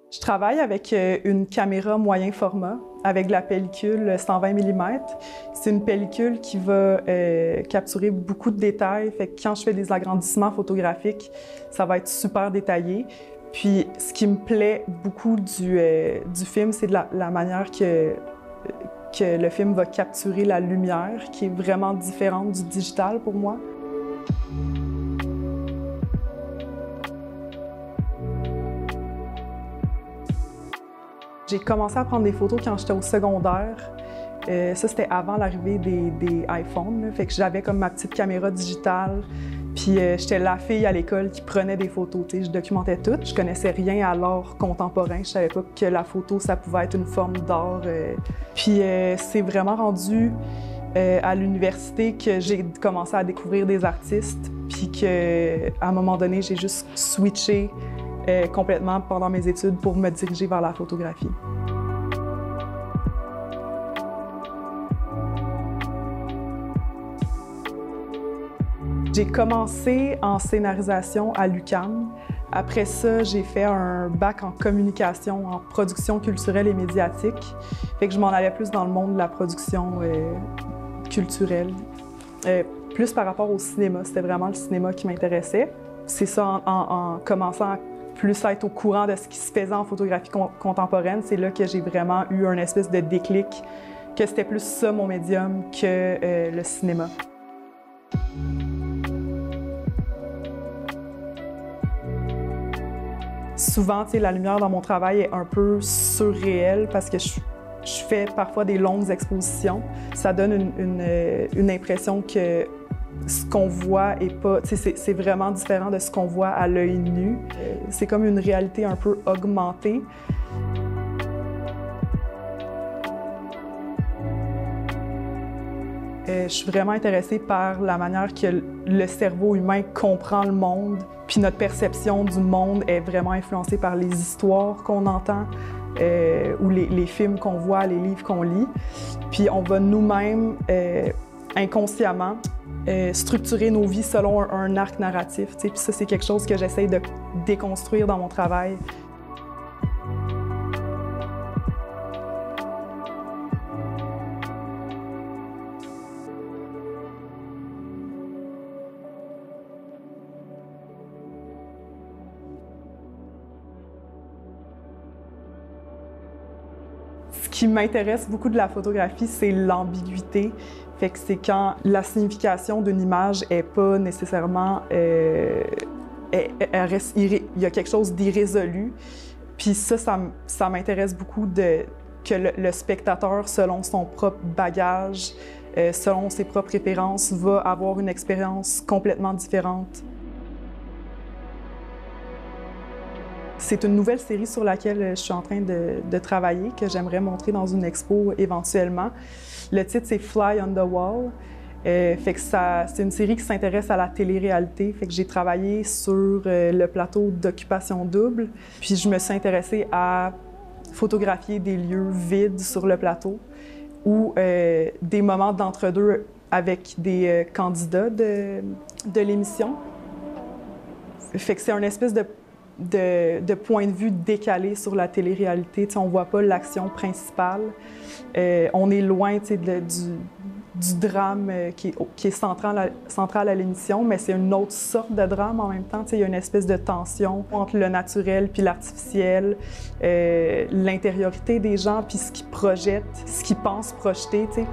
Je travaille avec une caméra moyen format, avec de la pellicule 120 mm. C'est une pellicule qui va capturer beaucoup de détails. Fait que quand je fais des agrandissements photographiques, ça va être super détaillé. Puis ce qui me plaît beaucoup du film, c'est de la manière que le film va capturer la lumière, qui est vraiment différente du digital pour moi. J'ai commencé à prendre des photos quand j'étais au secondaire. Ça, c'était avant l'arrivée des iPhones. Fait que j'avais comme ma petite caméra digitale. Puis j'étais la fille à l'école qui prenait des photos. T'sais, je documentais tout. Je connaissais rien à l'art contemporain. Je savais pas que la photo, ça pouvait être une forme d'art. Puis c'est vraiment rendu à l'université que j'ai commencé à découvrir des artistes. Puis qu'à un moment donné, j'ai juste switché complètement pendant mes études pour me diriger vers la photographie. J'ai commencé en scénarisation à l'UQAM. Après ça, j'ai fait un bac en communication, en production culturelle et médiatique. Fait que je m'en allais plus dans le monde de la production culturelle. Plus par rapport au cinéma, c'était vraiment le cinéma qui m'intéressait. C'est ça, en commençant à plus être au courant de ce qui se faisait en photographie contemporaine, c'est là que j'ai vraiment eu un espèce de déclic, que c'était plus ça mon médium que le cinéma. Souvent, la lumière dans mon travail est un peu surréelle parce que je fais parfois des longues expositions. Ça donne une impression que ce qu'on voit est pas... C'est vraiment différent de ce qu'on voit à l'œil nu. C'est comme une réalité un peu augmentée. Je suis vraiment intéressée par la manière que le cerveau humain comprend le monde, puis notre perception du monde est vraiment influencée par les histoires qu'on entend, ou les films qu'on voit, les livres qu'on lit. Puis on va nous-mêmes, inconsciemment, structurer nos vies selon un arc narratif. Puis ça, c'est quelque chose que j'essaie de déconstruire dans mon travail. Ce qui m'intéresse beaucoup de la photographie, c'est l'ambiguïté. Fait que c'est quand la signification d'une image n'est pas nécessairement... il y a quelque chose d'irrésolu. Puis ça m'intéresse beaucoup que le spectateur, selon son propre bagage, selon ses propres références, va avoir une expérience complètement différente. C'est une nouvelle série sur laquelle je suis en train de travailler, que j'aimerais montrer dans une expo éventuellement. Le titre, c'est Fly on the Wall. Fait que c'est une série qui s'intéresse à la télé-réalité. Fait que j'ai travaillé sur le plateau d'Occupation Double. Puis je me suis intéressée à photographier des lieux vides sur le plateau ou des moments d'entre-deux avec des candidats de l'émission. Fait que c'est une espèce de point de vue décalé sur la télé-réalité. On ne voit pas l'action principale. On est loin du drame qui est central à l'émission, mais c'est une autre sorte de drame en même temps. Il y a une espèce de tension entre le naturel puis l'artificiel, l'intériorité des gens puis ce qu'ils projettent, ce qu'ils pensent projeter. T'sais.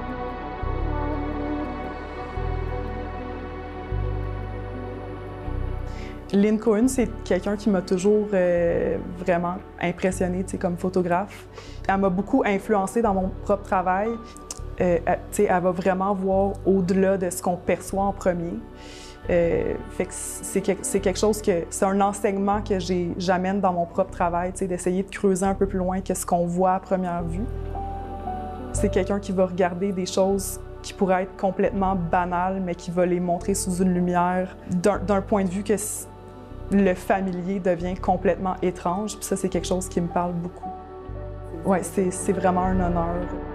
Lynn Cohen, c'est quelqu'un qui m'a toujours vraiment impressionnée comme photographe. Elle m'a beaucoup influencée dans mon propre travail. Elle va vraiment voir au-delà de ce qu'on perçoit en premier. Fait que c'est quelque chose c'est un enseignement que j'amène dans mon propre travail, d'essayer de creuser un peu plus loin que ce qu'on voit à première vue. C'est quelqu'un qui va regarder des choses qui pourraient être complètement banales, mais qui va les montrer sous une lumière d'un point de vue que le familier devient complètement étrange. Puis ça, c'est quelque chose qui me parle beaucoup. Ouais, c'est vraiment un honneur.